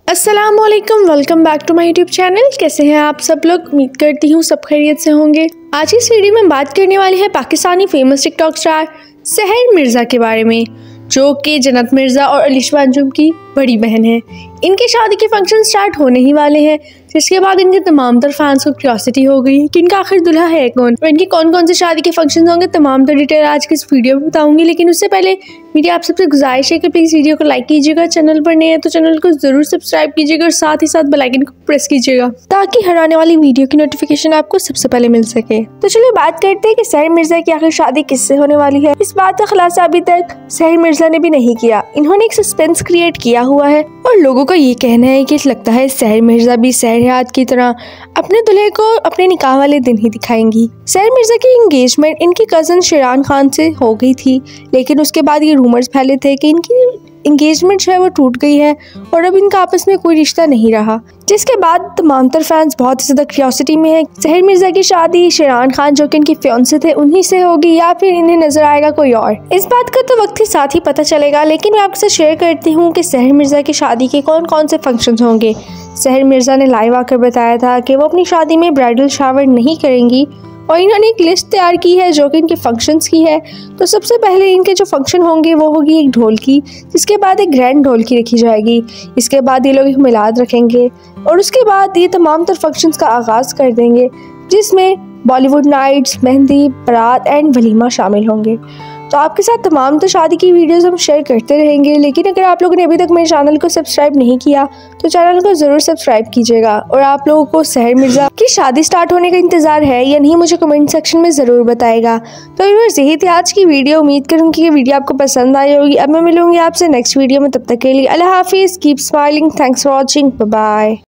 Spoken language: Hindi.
अस्सलामुअलैकुम, welcome back to my YouTube channel. कैसे हैं आप सब लोग? उम्मीद करती हूँ सब खैरियत से होंगे। आज इस वीडियो में बात करने वाली है पाकिस्तानी फेमस टिकटॉक स्टार सहर मिर्ज़ा के बारे में, जो कि जन्नत मिर्ज़ा और अलिशा अंजुम की बड़ी बहन है। इनकी शादी के फंक्शन स्टार्ट होने ही वाले हैं, जिसके बाद इनके तमाम तर फैंस को क्यूरियोसिटी हो गई कि इनका आखिर दुल्हा है कौन और इनके कौन कौन से शादी के फंक्शन होंगे। तमाम तर डिटेल आज की इस वीडियो में बताऊंगी, लेकिन उससे पहले मेरी आप सबसे गुजारिश है कि प्लीज़ वीडियो को लाइक कीजिएगा, चैनल पर नए हैं तो चैनल को जरूर सब्सक्राइब कीजिएगा और साथ ही साथ बेल आइकन को प्रेस कीजिएगा ताकि हर आने वाली वीडियो की नोटिफिकेशन आपको सबसे पहले मिल सके। तो चलिए बात करते हैं कि सहर मिर्ज़ा की आखिर शादी किससे होने वाली है। इस बात का खुलासा अभी तक सहर मिर्ज़ा ने भी नहीं किया। इन्होंने एक सस्पेंस क्रिएट किया हुआ है और लोगों का ये कहना है कि लगता है सहर मिर्ज़ा भी सहर हयात की तरह अपने दूल्हे को अपने निकाह वाले दिन ही दिखाएंगी। सहर मिर्ज़ा की एंगेजमेंट इनकी कज़न शिरान खान से हो गई थी, लेकिन उसके बाद ये रूमर्स फैले थे कि इनकी एंगेजमेंट जो है वो टूट गई है और अब इनका आपस में कोई रिश्ता नहीं रहा, जिसके बाद तमाम तर फैंस बहुत ज़्यादा क्यूरियोसिटी में है सहर मिर्ज़ा की शादी शिरान खान जो कि इनके फियांसे थे उन्हीं से होगी या फिर इन्हें नजर आएगा कोई और। इस बात का तो वक्त के साथ ही पता चलेगा, लेकिन मैं आपसे शेयर करती हूँ कि सहर मिर्ज़ा की शादी के कौन कौन से फंक्शंस होंगे। सहर मिर्ज़ा ने लाइव आकर बताया था कि वो अपनी शादी में ब्राइडल शावर नहीं करेंगी और इन्होंने एक लिस्ट तैयार की है जो कि इनके फंक्शंस की है। तो सबसे पहले इनके जो फंक्शन होंगे वो होगी एक ढोल की, जिसके बाद एक ग्रैंड ढोल की रखी जाएगी। इसके बाद ये लोग एक मिलाद रखेंगे और उसके बाद ये तमाम तर फंक्शंस का आगाज़ कर देंगे, जिसमें बॉलीवुड नाइट्स, मेहंदी, बारात एंड वलीमा शामिल होंगे। तो आपके साथ तमाम तो शादी की वीडियोस हम शेयर करते रहेंगे, लेकिन अगर आप लोगों ने अभी तक मेरे चैनल को सब्सक्राइब नहीं किया तो चैनल को ज़रूर सब्सक्राइब कीजिएगा। और आप लोगों को सहर मिर्ज़ा की शादी स्टार्ट होने का इंतज़ार है या नहीं, मुझे कमेंट सेक्शन में ज़रूर बताएगा। तो व्यूअर्स, यही थी आज की वीडियो। उम्मीद करूँगी कि वीडियो आपको पसंद आई होगी। अब मैं मिलूंगी आपसे नेक्स्ट वीडियो में, तब तक के लिए अल्लाह हाफिज़, keep smiling, thanks for watching, bye bye.